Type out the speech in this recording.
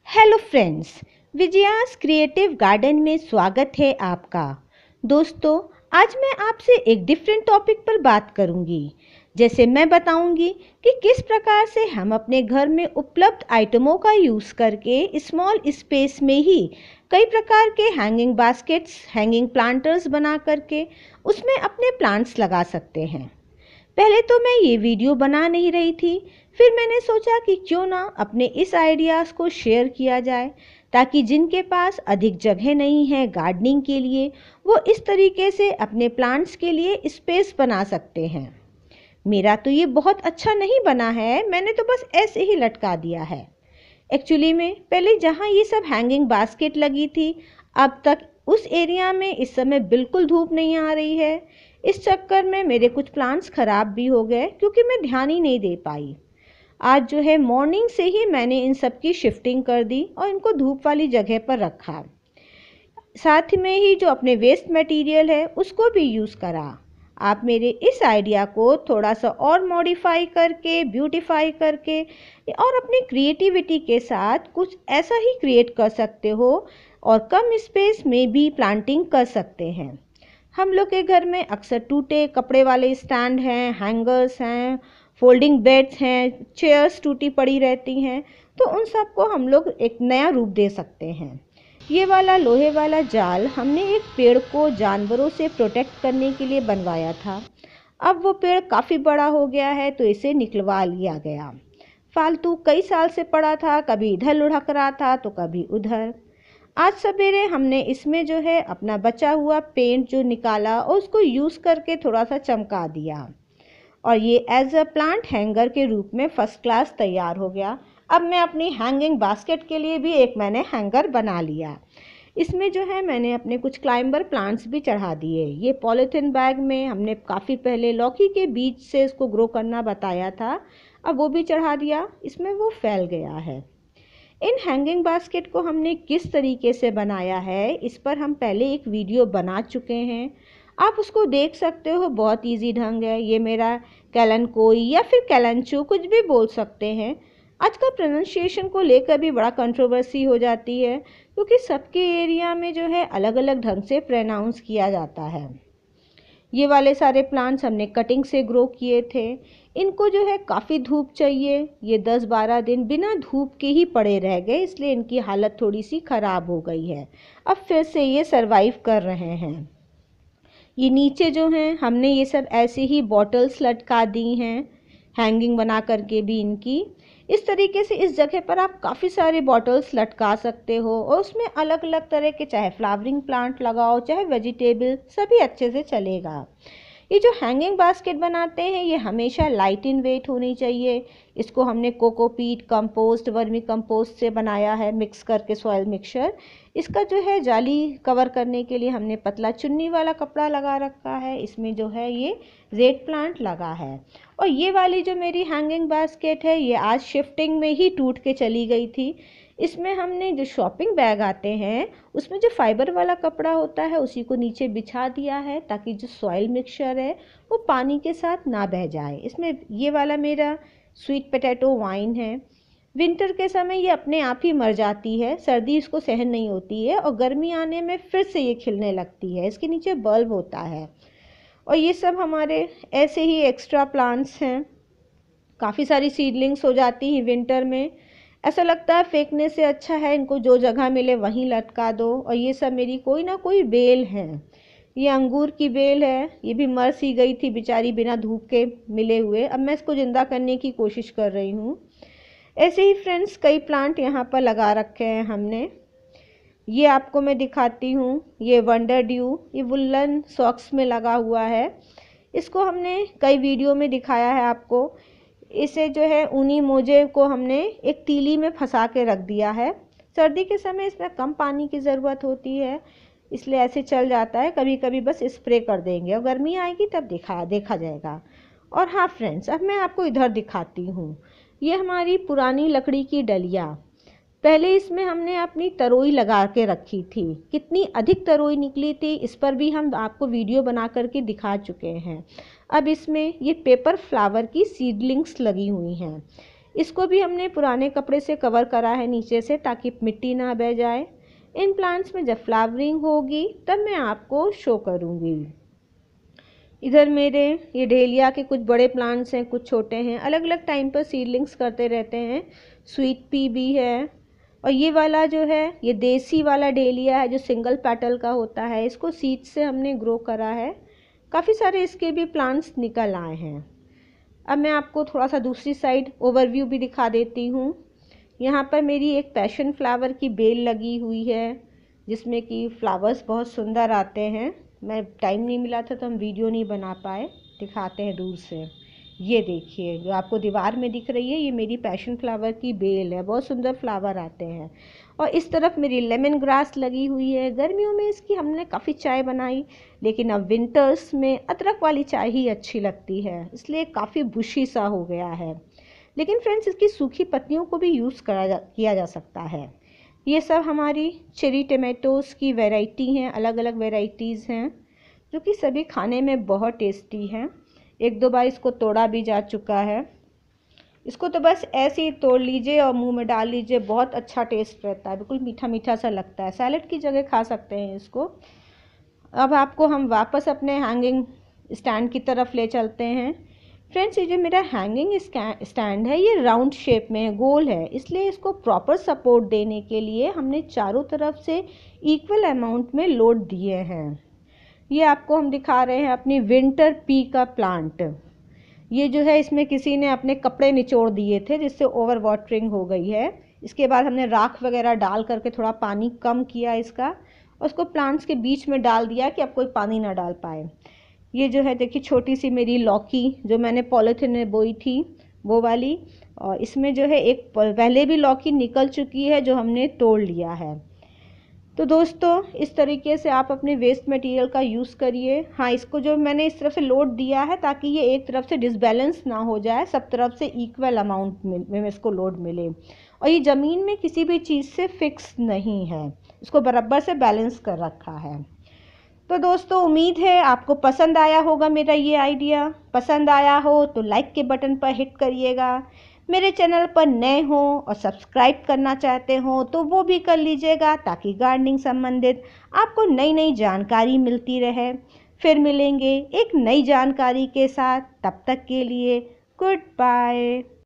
Hello friends, Vijaya's creative garden में स्वागत है आपका। दोस्तों, आज मैं आपसे एक डिफरेंट टॉपिक पर बात करूंगी। जैसे मैं बताऊंगी कि किस प्रकार से हम अपने घर में उपलब्ध आइटमों का यूज़ करके स्मॉल स्पेस में ही कई प्रकार के हैंगिंग बास्केट्स, हैंगिंग प्लांटर्स बना करके उसमें अपने प्लांट्स लगा सकते हैं। पहले तो मैं ये वीडियो बना नहीं रही थी, फिर मैंने सोचा कि क्यों ना अपने इस आइडियाज़ को शेयर किया जाए, ताकि जिनके पास अधिक जगह नहीं है गार्डनिंग के लिए, वो इस तरीके से अपने प्लांट्स के लिए स्पेस बना सकते हैं। मेरा तो ये बहुत अच्छा नहीं बना है, मैंने तो बस ऐसे ही लटका दिया है। एक्चुअली में पहले जहाँ ये सब हैंगिंग बास्केट लगी थी, अब तक उस एरिया में इस समय बिल्कुल धूप नहीं आ रही है। इस चक्कर में मेरे कुछ प्लांट्स ख़राब भी हो गए क्योंकि मैं ध्यान ही नहीं दे पाई। आज जो है मॉर्निंग से ही मैंने इन सब की शिफ्टिंग कर दी और इनको धूप वाली जगह पर रखा। साथ में ही जो अपने वेस्ट मटेरियल है उसको भी यूज़ करा। आप मेरे इस आइडिया को थोड़ा सा और मॉडिफाई करके, ब्यूटीफाई करके और अपनी क्रिएटिविटी के साथ कुछ ऐसा ही क्रिएट कर सकते हो और कम स्पेस में भी प्लांटिंग कर सकते हैं। हम लोग के घर में अक्सर टूटे कपड़े वाले स्टैंड हैं, हैंगर्स हैं, फोल्डिंग बेड्स हैं, चेयर्स टूटी पड़ी रहती हैं, तो उन सब को हम लोग एक नया रूप दे सकते हैं। ये वाला लोहे वाला जाल हमने एक पेड़ को जानवरों से प्रोटेक्ट करने के लिए बनवाया था। अब वो पेड़ काफ़ी बड़ा हो गया है तो इसे निकलवा लिया गया। फालतू कई साल से पड़ा था, कभी इधर लुढ़क रहा था तो कभी उधर। आज सवेरे हमने इसमें जो है अपना बचा हुआ पेंट जो निकाला और उसको यूज़ करके थोड़ा सा चमका दिया और ये एज अ प्लांट हैंगर के रूप में फर्स्ट क्लास तैयार हो गया। अब मैं अपनी हैंगिंग बास्केट के लिए भी एक मैंने हैंगर बना लिया। इसमें जो है मैंने अपने कुछ क्लाइंबर प्लांट्स भी चढ़ा दिए। ये पॉलीथिन बैग में हमने काफ़ी पहले लौकी के बीज से इसको ग्रो करना बताया था, अब वो भी चढ़ा दिया। इसमें वो फैल गया है। इन हैंगिंग बास्केट को हमने किस तरीके से बनाया है इस पर हम पहले एक वीडियो बना चुके हैं, आप उसको देख सकते हो। बहुत इजी ढंग है। ये मेरा कैलनकोई या फिर कैलनचू कुछ भी बोल सकते हैं। आजकल प्रोनाउंसिएशन को लेकर भी बड़ा कंट्रोवर्सी हो जाती है क्योंकि सबके एरिया में जो है अलग अलग ढंग से प्रोनाउंस किया जाता है। ये वाले सारे प्लांट्स हमने कटिंग से ग्रो किए थे। इनको जो है काफ़ी धूप चाहिए। ये 10-12 दिन बिना धूप के ही पड़े रह गए, इसलिए इनकी हालत थोड़ी सी ख़राब हो गई है। अब फिर से ये सरवाइव कर रहे हैं। ये नीचे जो हैं हमने ये सब ऐसे ही बॉटल्स लटका दी हैं, हैंगिंग बना करके भी इनकी। इस तरीके से इस जगह पर आप काफ़ी सारे बॉटल्स लटका सकते हो और उसमें अलग अलग तरह के, चाहे फ्लावरिंग प्लांट लगाओ चाहे वेजिटेबल, सभी अच्छे से चलेगा। ये जो हैंगिंग बास्केट बनाते हैं ये हमेशा लाइट इन वेट होनी चाहिए। इसको हमने कोकोपीट, कंपोस्ट, वर्मी कंपोस्ट से बनाया है मिक्स करके, सॉइल मिक्सचर। इसका जो है जाली कवर करने के लिए हमने पतला चुन्नी वाला कपड़ा लगा रखा है। इसमें जो है ये रेड प्लांट लगा है। और ये वाली जो मेरी हैंगिंग बास्केट है ये आज शिफ्टिंग में ही टूट के चली गई थी। इसमें हमने जो शॉपिंग बैग आते हैं उसमें जो फाइबर वाला कपड़ा होता है उसी को नीचे बिछा दिया है ताकि जो सॉइल मिक्सचर है वो पानी के साथ ना बह जाए। इसमें ये वाला मेरा स्वीट पोटैटो वाइन है। विंटर के समय ये अपने आप ही मर जाती है, सर्दी इसको सहन नहीं होती है और गर्मी आने में फिर से ये खिलने लगती है। इसके नीचे बल्ब होता है। और ये सब हमारे ऐसे ही एक्स्ट्रा प्लांट्स हैं। काफ़ी सारी सीडलिंग्स हो जाती हैं विंटर में, ऐसा लगता है फेंकने से अच्छा है इनको जो जगह मिले वहीं लटका दो। और ये सब मेरी कोई ना कोई बेल हैं। ये अंगूर की बेल है, ये भी मर सी गई थी बेचारी बिना धूप के मिले हुए। अब मैं इसको ज़िंदा करने की कोशिश कर रही हूँ। ऐसे ही फ्रेंड्स कई प्लांट यहाँ पर लगा रखे हैं हमने। ये आपको मैं दिखाती हूँ। ये वंडर ड्यू, ये वुलन सॉक्स में लगा हुआ है। इसको हमने कई वीडियो में दिखाया है आपको। इसे जो है ऊनी मोजे को हमने एक तीली में फंसा के रख दिया है। सर्दी के समय इसमें कम पानी की ज़रूरत होती है, इसलिए ऐसे चल जाता है। कभी कभी बस स्प्रे कर देंगे और गर्मी आएगी तब देखा जाएगा। और हाँ फ्रेंड्स, अब मैं आपको इधर दिखाती हूँ। ये हमारी पुरानी लकड़ी की डलिया। पहले इसमें हमने अपनी तरोई लगा के रखी थी। कितनी अधिक तरोई निकली थी इस पर भी हम आपको वीडियो बना करके दिखा चुके हैं। अब इसमें ये पेपर फ्लावर की सीडलिंग्स लगी हुई हैं। इसको भी हमने पुराने कपड़े से कवर करा है नीचे से, ताकि मिट्टी ना बह जाए। इन प्लांट्स में जब फ्लावरिंग होगी तब मैं आपको शो करूँगी। इधर मेरे ये डेलिया के कुछ बड़े प्लांट्स हैं, कुछ छोटे हैं, अलग अलग टाइम पर सीडलिंग्स करते रहते हैं। स्वीट पी भी है, और ये वाला जो है ये देसी वाला डेलिया है जो सिंगल पेटल का होता है। इसको सीड से हमने ग्रो करा है। काफ़ी सारे इसके भी प्लांट्स निकल आए हैं। अब मैं आपको थोड़ा सा दूसरी साइड ओवरव्यू भी दिखा देती हूँ। यहाँ पर मेरी एक पैशन फ्लावर की बेल लगी हुई है, जिसमें कि फ्लावर्स बहुत सुंदर आते हैं। मैं टाइम नहीं मिला था तो हम वीडियो नहीं बना पाए, दिखाते हैं दूर से। ये देखिए जो आपको दीवार में दिख रही है, ये मेरी पैशन फ्लावर की बेल है, बहुत सुंदर फ्लावर आते हैं। और इस तरफ मेरी लेमन ग्रास लगी हुई है। गर्मियों में इसकी हमने काफ़ी चाय बनाई, लेकिन अब विंटर्स में अदरक वाली चाय ही अच्छी लगती है, इसलिए काफ़ी बुशी सा हो गया है। लेकिन फ्रेंड्स, इसकी सूखी पत्तियों को भी यूज़ किया जा सकता है। ये सब हमारी चेरी टमाटोज़ की वैरायटी हैं, अलग अलग वैरायटीज़ हैं, जो कि सभी खाने में बहुत टेस्टी हैं। एक दो बार इसको तोड़ा भी जा चुका है। इसको तो बस ऐसे ही तोड़ लीजिए और मुंह में डाल लीजिए, बहुत अच्छा टेस्ट रहता है, बिल्कुल मीठा मीठा सा लगता है। सैलेड की जगह खा सकते हैं इसको। अब आपको हम वापस अपने हैंगिंग स्टैंड की तरफ ले चलते हैं। फ्रेंड्स, ये जो मेरा हैंगिंग स्टैंड है ये राउंड शेप में है, गोल है, इसलिए इसको प्रॉपर सपोर्ट देने के लिए हमने चारों तरफ से इक्वल अमाउंट में लोड दिए हैं। ये आपको हम दिखा रहे हैं अपनी विंटर पी का प्लांट। ये जो है इसमें किसी ने अपने कपड़े निचोड़ दिए थे, जिससे ओवर वाटरिंग हो गई है। इसके बाद हमने राख वगैरह डाल करके थोड़ा पानी कम किया इसका, और उसको प्लांट्स के बीच में डाल दिया कि अब कोई पानी ना डाल पाए। ये जो है देखिए छोटी सी मेरी लौकी जो मैंने पॉलीथिन में बोई थी वो वाली, और इसमें जो है एक पहले भी लौकी निकल चुकी है जो हमने तोड़ लिया है। तो दोस्तों, इस तरीके से आप अपने वेस्ट मटेरियल का यूज़ करिए। हाँ, इसको जो मैंने इस तरफ से लोड दिया है ताकि ये एक तरफ से डिसबैलेंस ना हो जाए, सब तरफ से इक्वल अमाउंट में इसको लोड मिले। और ये ज़मीन में किसी भी चीज़ से फिक्स नहीं है, इसको बराबर से बैलेंस कर रखा है। तो दोस्तों, उम्मीद है आपको पसंद आया होगा मेरा ये आइडिया। पसंद आया हो तो लाइक के बटन पर हिट करिएगा। मेरे चैनल पर नए हो और सब्सक्राइब करना चाहते हो तो वो भी कर लीजिएगा, ताकि गार्डनिंग संबंधित आपको नई नई जानकारी मिलती रहे। फिर मिलेंगे एक नई जानकारी के साथ, तब तक के लिए गुड बाय।